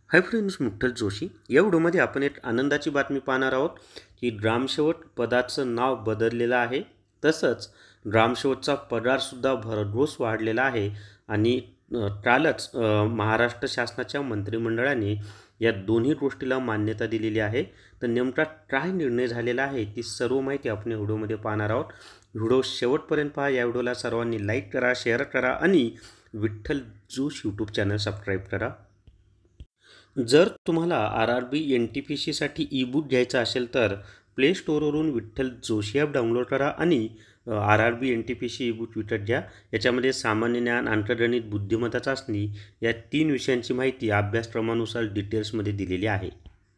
Hi friends, मुठ्ठल Joshi या व्हिडिओमध्ये आपण एक आनंदाची बातमी पाहणार आहोत की ग्रामसेवक पदाचं नाव बदललेलं आहे। तसंच ग्रामसेवकचा पगारसुद्धा भरघोस वाढलेला आहे आणि कालच महाराष्ट्र शासनाच्या मंत्रिमंडळाने या दोन्ही गोष्टीला मान्यता दिलेली आहे। तर नेमका काय निर्णय झालेला आहे ती सर्व माहिती आपण या व्हिडिओमध्ये पाहणार आहोत। व्हिडिओ शेवटपर्यंत पहा। या व्हिडिओला सर्वांनी लाईक करा, शेअर करा आणि Vitthal Joshi YouTube channel subscribe करा। जर तुम्हाला RRB NTPCसाठी ई-बुक घ्यायचा असेल तर प्ले स्टोअरवरून विठ्ठल जोशी ॲप डाउनलोड करा आणि RRB NTPC ई-बुक विकत घ्या। याच्यामध्ये सामान्य ज्ञान, अंकगणित, बुद्धिमत्ता चाचणी या 3 विषयांची माहिती अभ्यासक्रमानुसार डिटेल्समध्ये दिलेली आहे।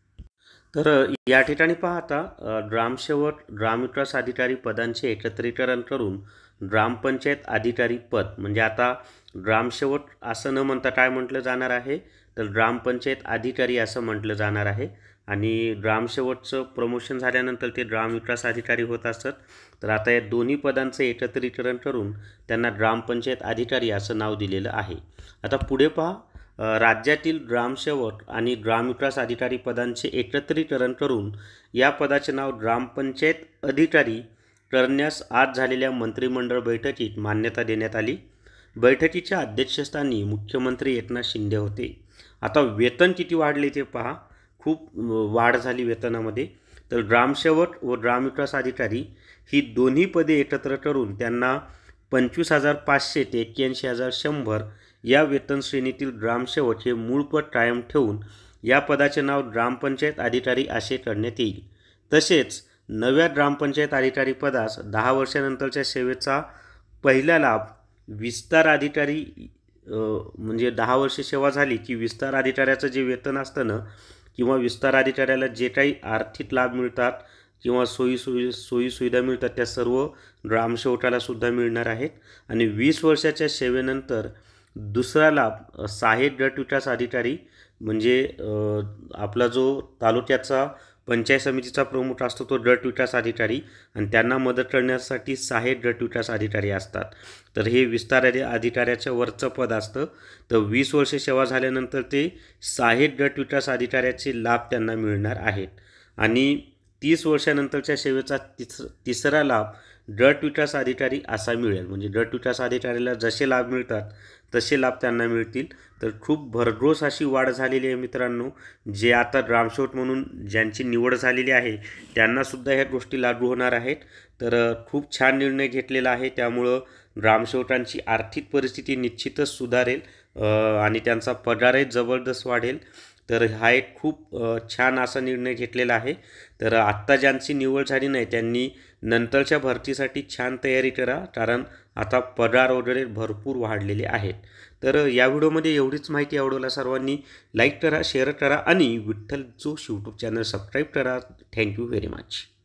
तर या ठिकाणी पाहता ग्रामसेवक, ग्रामविकास अधिकारी पदांचे एकत्रीकरण करून ग्रामपंचायत अधिकारी पद म्हणजे आता ग्रामसेवक असं न म्हणता काय म्हटलं जाणार आहे तर ग्रामपंचायत अधिकारी असं म्हटलं जाणार आहे। आणि ग्रामसेवकचं प्रमोशन झाल्यानंतर ते ग्रामविकास अधिकारी होत असतात। तर आता या दोन्ही पदांचं एकत्रीकरण करून त्यांना ग्रामपंचायत अधिकारी असं नाव दिलेलं आहे। आता पुढे पहा, राज्यातील ग्रामसेवक आणि ग्रामविकास अधिकारी पदांचे एकत्रीकरण करून या पदाचे नाव ग्रामपंचायत अधिकारी करण्यास आज झालेल्या मंत्रिमंडळ बैठकीत मान्यता देण्यात आली। बैठकीच्या अध्यक्षस्थानी मुख्यमंत्री एकनाथ शिंदे होते। आता वेतन किती वाढले ते पहा, खूप वाढ झाली वेतनामध्ये। तर ग्रामसेवक व ग्रामविकास अधिकारी ही दोन्ही पदे एकत्र करून त्यांना 25,500 ते 81,100 या वेतन श्रेणीतील ग्रामसेवक हे मूळ पद कायम ठेवून या पदाचे नाव ग्रामपंचायत अधिकारी असे करण्यात येईल। तसेच नव्या ग्रामपंचायत अधिकारी पदास 10 वर्षानंतरच्या सेवेचा पहिला लाभ विस्तार अधिकारी म्हणजे 10 वर्ष सेवा झाली की विस्तार अधिकाऱ्याचं जे वेतन असतं ना किंवा विस्तार अधिकाऱ्याला जे काही आर्थिक लाभ मिळतात किंवा सोयी सुविधा मिळतात त्या सर्व ग्रामसेवकाला सुद्धा मिळणार आहेत। आणि 20 वर्षाच्या सेवेनंतर दुसरा लाभ सहाय्यक गट विकास अधिकारी म्हणजे आपला जो तालुक्याचा पंचायत समितीचा प्रमुख असतो तो गट विकास अधिकारी आणि त्यांना मदत करण्यासाठी सहाय्यक गट विकास अधिकारी असतात। तर हे विस्तार अधिकाऱ्याच्या वरचं पद असतं। तर 20 वर्ष सेवा झाल्यानंतर ते सहाय्यक गट विकास अधिकाऱ्याचे लाभ त्यांना मिळणार आहेत। आणि 30 वर्षानंतरच्या सेवेचा तिसरा लाभ गट विकास अधिकारी असा मिळेल। म्हणजे गट विकास अधिकाऱ्याला जसे लाभ मिळतात तसे लाभ त्यांना मिळतील। तर खूप भरघोस अशी वाढ झालेली आहे मित्रांनो। जे आता ग्रामसेवक म्हणून ज्यांची निवड झालेली आहे त्यांनासुद्धा ह्या गोष्टी लागू होणार आहेत। तर खूप छान निर्णय घेतलेला आहे। त्यामुळं ग्रामसेवकांची आर्थिक परिस्थिती निश्चितच सुधारेल आणि त्यांचा पगारही जबरदस्त वाढेल। तर हा एक खूप छान असा निर्णय घेतलेला आहे। तर आत्ता ज्यांची निवड झाली नाही त्यांनी नंतरच्या भरतीसाठी छान तयारी करा, कारण आता पगार वगैरे भरपूर वाढलेले आहेत। तर या व्हिडिओमध्ये एवढीच माहिती आवडला सर्वांनी लाईक करा, शेअर करा आणि Vitthal Joshi YouTube channel subscribe करा। Thank you very much.